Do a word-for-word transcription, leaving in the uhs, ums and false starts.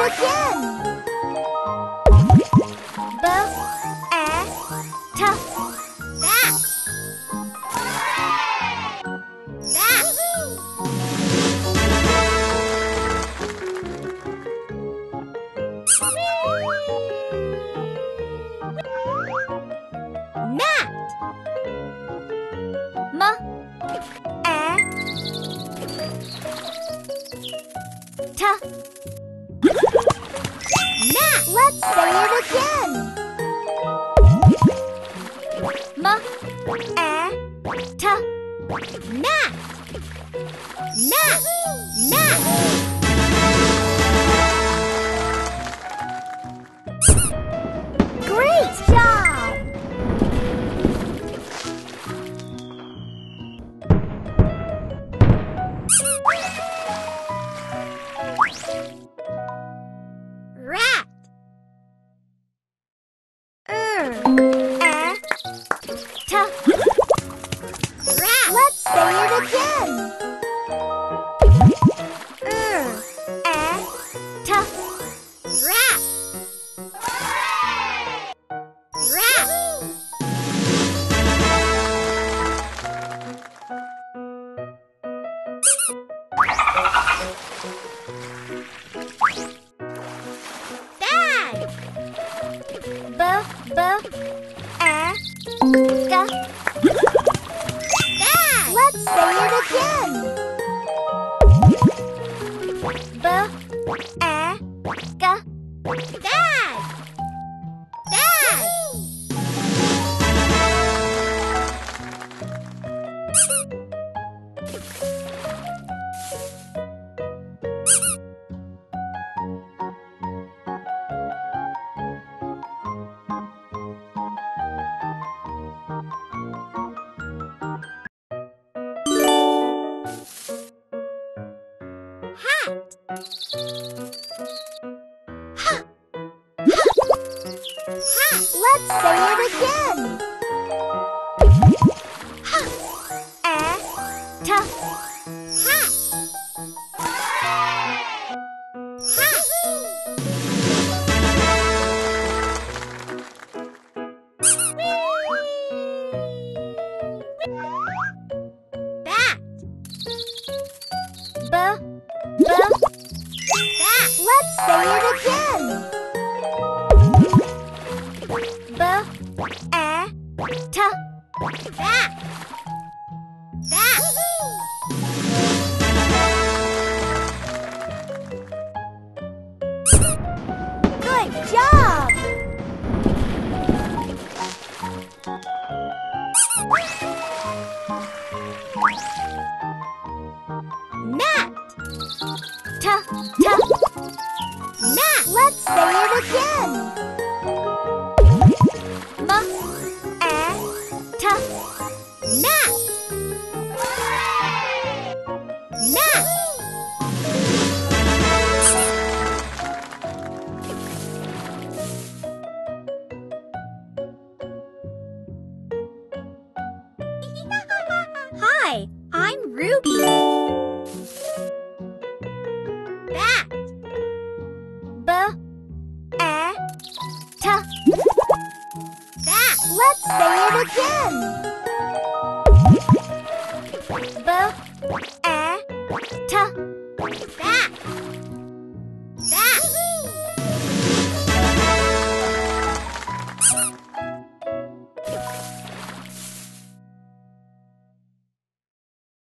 it again. B, A, T. Bat. Bat. Mat. M, A, T. Mat. Let's say it again. M, A, T. Mat. Mat. Mat. Great job! Rat. Er, A, T. Rat. Let's say it again. Er, A, T. Rat. Rat. Bag. B, B, A, G. Bag. Let's say it again. B, A, G. Bag. Bag. Hat. Ha. Hat. Let's say it again. Ha. A, T. Hat. Hat. Bat. B, B, bat. Let's say it again. B, A, T. Bat. Bat. Good job! Mat. T, T. Mat. Let's say it again. M, A, T. Mat. Mat. Hi, I'm Ruby. Bat. B, A, T. Bat. Let's say it again. B, A, T. Bat.